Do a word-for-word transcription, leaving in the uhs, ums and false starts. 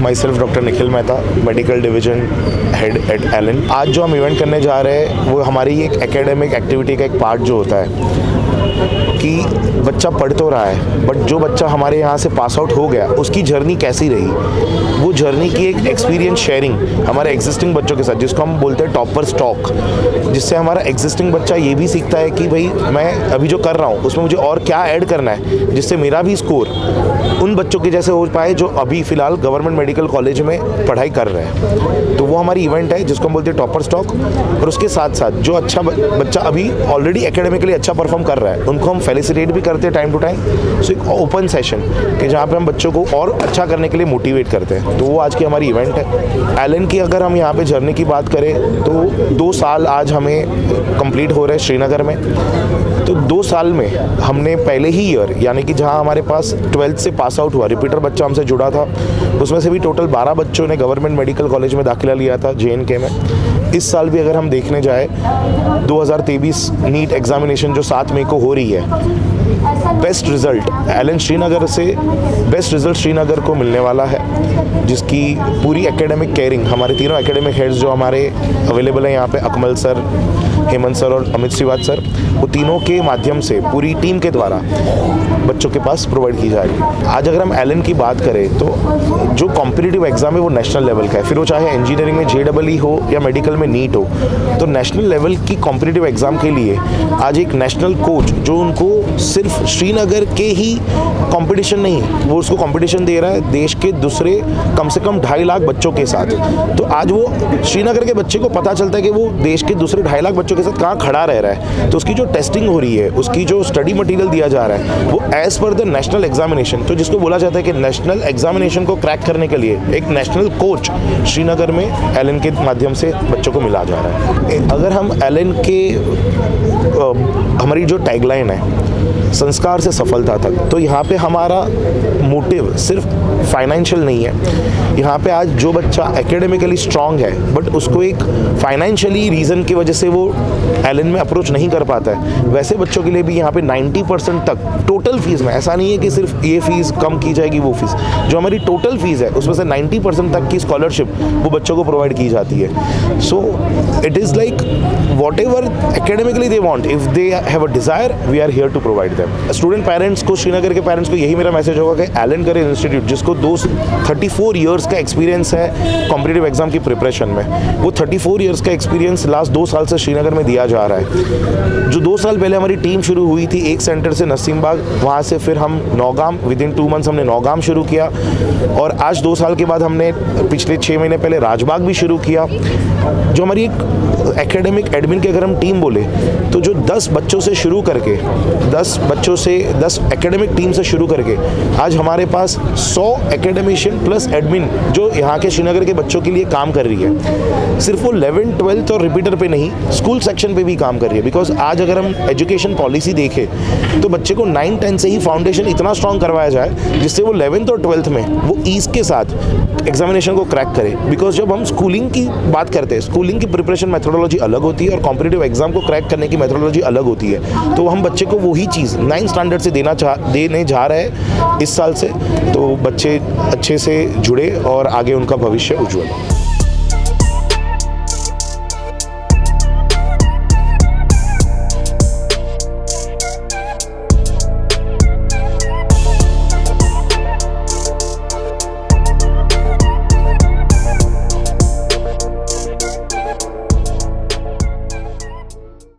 My self doctor Nikhil Mehta, medical division head at Allen. आज जो हम इवेंट करने जा रहे हैं वो हमारी एक एकेडमिक एक्टिविटी का एक पार्ट जो होता है कि बच्चा पढ़ तो रहा है बट जो बच्चा हमारे यहाँ से पास आउट हो गया उसकी जर्नी कैसी रही, वो जर्नी की एक एक्सपीरियंस शेयरिंग हमारे एग्जिस्टिंग बच्चों के साथ, जिसको हम बोलते हैं टॉपर स्टॉक, जिससे हमारा एग्जिस्टिंग बच्चा ये भी सीखता है कि भाई मैं अभी जो कर रहा हूँ उसमें मुझे और क्या ऐड करना है जिससे मेरा भी स्कोर उन बच्चों के जैसे हो पाए जो अभी फ़िलहाल गवर्नमेंट मेडिकल कॉलेज में पढ़ाई कर रहे हैं। तो वो हमारी इवेंट है जिसको हम बोलते हैं टॉपर स्टॉक। और उसके साथ साथ जो अच्छा बच्चा अभी ऑलरेडी एकेडमिकली अच्छा परफॉर्म कर रहा है उनको हम फेलिसिटेट भी करते हैं टाइम टू टाइम। सो एक ओपन सेशन कि जहाँ पे हम बच्चों को और अच्छा करने के लिए मोटिवेट करते हैं। तो वो आज की हमारी इवेंट है। एलन की अगर हम यहाँ पे जर्नी की बात करें तो दो साल आज हमें कंप्लीट हो रहे हैं श्रीनगर में। तो दो साल में हमने पहले ही ईयर यानी कि जहाँ हमारे पास ट्वेल्थ से पास आउट हुआ रिपीटर बच्चा हमसे जुड़ा था, उसमें से भी टोटल बारह बच्चों ने गवर्नमेंट मेडिकल कॉलेज में दाखिला लिया था जे एन के में। इस साल भी अगर हम देखने जाए दो हज़ार तेईस नीट एग्जामिनेशन जो सात मई को हो रही है, बेस्ट रिज़ल्ट एलन श्रीनगर से बेस्ट रिज़ल्ट श्रीनगर को मिलने वाला है, जिसकी पूरी एकेडमिक केयरिंग हमारे तीनों एकेडमिक हेड्स जो हमारे अवेलेबल हैं यहाँ पे, अकमल सर, हेमंत सर और अमित श्रीवाद सर, वो तीनों के माध्यम से पूरी टीम के द्वारा बच्चों के पास प्रोवाइड की जा रही है। आज अगर हम एलन की बात करें तो जो कॉम्पिटिटिव एग्ज़ाम है वो नेशनल लेवल का है, फिर वो चाहे इंजीनियरिंग में जे डबल ई हो या मेडिकल में नीट हो। तो नेशनल लेवल की कॉम्पिटिटिव एग्ज़ाम के लिए आज एक नेशनल कोच जो उनको सिर्फ श्रीनगर के ही कंपटीशन नहीं, वो उसको कंपटीशन दे रहा है देश के दूसरे कम से कम ढाई लाख बच्चों के साथ। तो आज वो श्रीनगर के बच्चे को पता चलता है कि वो देश के दूसरे ढाई लाख बच्चों के साथ कहाँ खड़ा रह रहा है। तो उसकी जो टेस्टिंग हो रही है, उसकी जो स्टडी मटेरियल दिया जा रहा है वो as per the national examination, तो जिसको बोला जाता है कि नेशनल एग्जामिनेशन को क्रैक करने के लिए एक नेशनल कोच श्रीनगर में एलन के माध्यम से बच्चों को मिला जा रहा है। अगर हम एलन के आ, हमारी जो टैगलाइन है संस्कार से सफलता तक, तो यहाँ पे हमारा मोटिव सिर्फ फाइनेंशियल नहीं है। यहाँ पे आज जो बच्चा एकेडमिकली स्ट्रांग है बट उसको एक फाइनेंशियली रीज़न की वजह से वो एलन में अप्रोच नहीं कर पाता है, वैसे बच्चों के लिए भी यहाँ पे नब्बे परसेंट तक टोटल फीस में, ऐसा नहीं है कि सिर्फ ये फीस कम की जाएगी वो फीस, जो हमारी टोटल फीस है उसमें से नब्बे परसेंट तक की स्कॉलरशिप वो बच्चों को प्रोवाइड की जाती है। So it is like whatever academically they want, if they have a desire we are here to provide them. Student parents को, श्रीनगर के पेरेंट्स को यही मेरा मैसेज होगा कि एलन करियर इंस्टीट्यूट जिसको दो थर्टी फोर ईयर्स का एक्सपीरियंस है कॉम्पिटिटिव एग्जाम की प्रिपरेशन में, वो थर्टी फोर ईयर्स का एक्सपीरियंस लास्ट दो साल से श्रीनगर में दिया जा रहा है। जो दो साल पहले हमारी टीम शुरू हुई थी एक सेंटर से नसीमबाग, वहाँ से फिर हम Naugam, within two months हमने नौगाम शुरू किया और आज दो साल के बाद हमने पिछले छः महीने पहले राजबाग भी शुरू किया। जो हमारी एक एकेडमिक एडमिन की अगर हम टीम बोले तो जो दस बच्चों से शुरू करके दस बच्चों से दस एकेडमिक टीम से शुरू करके आज हमारे पास सौ एकेडमिशियन प्लस एडमिन जो यहाँ के श्रीनगर के बच्चों के लिए काम कर रही है। सिर्फ वो इलेवेंथ ट्वेल्थ और रिपीटर पे नहीं, स्कूल सेक्शन पे भी काम कर रही है। बिकॉज आज अगर हम एजुकेशन पॉलिसी देखें तो बच्चे को नाइन टेंथ से ही फाउंडेशन इतना स्ट्रॉन्ग करवाया जाए जिससे वो इलेवेंथ और ट्वेल्थ में वो ईज के साथ एग्जामिनेशन को क्रैक करे। बिकॉज जब हम स्कूलिंग की बात करते हैं, स्कूलिंग की प्रिपरेशन मेथोडोलॉजी अलग होती है और कॉम्पिटिटिव एग्जाम को क्रैक करने की मेथोडोलॉजी अलग होती है। तो हम बच्चे को वही चीज़ नाइन्थ स्टैंडर्ड से देना चाह देने जा रहे हैं इस साल से, तो बच्चे अच्छे से जुड़े और आगे उनका भविष्य उज्ज्वल।